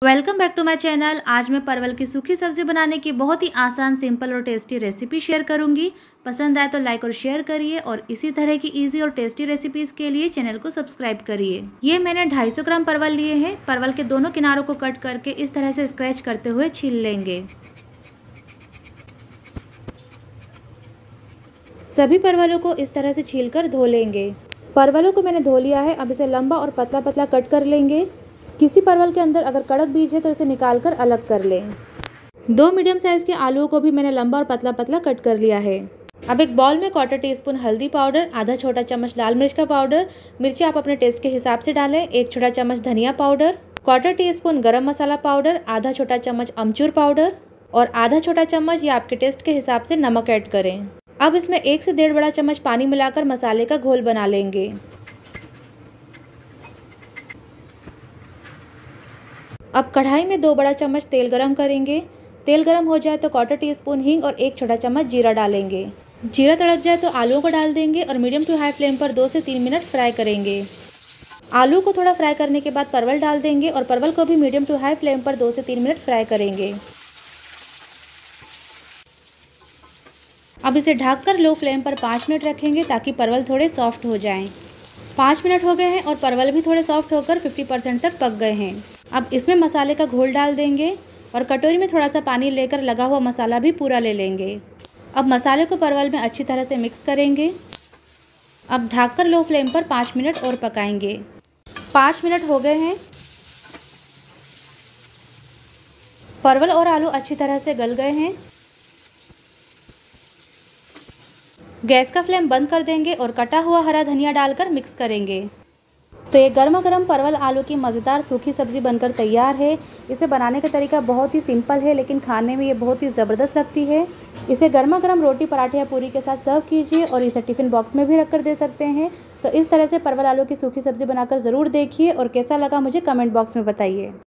Welcome back to my channel. आज मैं परवल की सूखी सब्जी बनाने की बहुत ही आसान, सिंपल और टेस्टी रेसिपी शेयर करूंगी। पसंद आए तो लाइक और शेयर करिए और इसी तरह की इजी और टेस्टी रेसिपीज के लिए चैनल को सब्सक्राइब करिए। ये मैंने 250 ग्राम परवल लिए हैं। परवल के दोनों किनारों को कट करके इस तरह से स्क्रैच करते हुए छील लेंगे। सभी परवलों को इस तरह से छीलकर धो लेंगे। परवलों को मैंने धो लिया है। अब इसे लंबा और पतला पतला कट कर लेंगे। किसी परवल के अंदर अगर कड़क बीज है तो इसे निकालकर अलग कर लें। 2 मीडियम साइज़ के आलूओं को भी मैंने लंबा और पतला पतला कट कर लिया है। अब एक बाउल में 1/4 टीस्पून हल्दी पाउडर, आधा छोटा चम्मच लाल मिर्च का पाउडर, मिर्ची आप अपने टेस्ट के हिसाब से डालें, 1 छोटा चम्मच धनिया पाउडर, 1/4 टीस्पून गरम मसाला पाउडर, आधा छोटा चम्मच अमचूर पाउडर और आधा छोटा चम्मच या आपके टेस्ट के हिसाब से नमक ऐड करें। अब इसमें 1 से 1.5 बड़ा चम्मच पानी मिलाकर मसाले का घोल बना लेंगे। अब कढ़ाई में 2 बड़ा चम्मच तेल गरम करेंगे। तेल गरम हो जाए तो 1/4 टीस्पून हींग और 1 छोटा चम्मच जीरा डालेंगे। जीरा तड़क जाए तो आलूओं को डाल देंगे और मीडियम टू हाई फ्लेम पर 2 से 3 मिनट फ्राई करेंगे। आलू को थोड़ा फ्राई करने के बाद परवल डाल देंगे और परवल को भी मीडियम टू हाई फ्लेम पर 2 से 3 मिनट फ्राई करेंगे। अब इसे ढककर लो फ्लेम पर 5 मिनट रखेंगे ताकि परवल थोड़े सॉफ्ट हो जाएं। 5 मिनट हो गए हैं और परवल भी थोड़े सॉफ्ट होकर 50% तक पक गए हैं। अब इसमें मसाले का घोल डाल देंगे और कटोरी में थोड़ा सा पानी लेकर लगा हुआ मसाला भी पूरा ले लेंगे। अब मसाले को परवल में अच्छी तरह से मिक्स करेंगे। अब ढककर लो फ्लेम पर 5 मिनट और पकाएंगे। 5 मिनट हो गए हैं। परवल और आलू अच्छी तरह से गल गए हैं। गैस का फ्लेम बंद कर देंगे और कटा हुआ हरा धनिया डालकर मिक्स करेंगे। तो ये गर्मा गर्म परवल आलू की मज़ेदार सूखी सब्ज़ी बनकर तैयार है। इसे बनाने का तरीका बहुत ही सिंपल है लेकिन खाने में ये बहुत ही ज़बरदस्त लगती है। इसे गर्मा गर्म रोटी, पराठे या पूरी के साथ सर्व कीजिए और इसे टिफ़िन बॉक्स में भी रख कर दे सकते हैं। तो इस तरह से परवल आलू की सूखी सब्ज़ी बनाकर ज़रूर देखिए और कैसा लगा मुझे कमेंट बॉक्स में बताइए।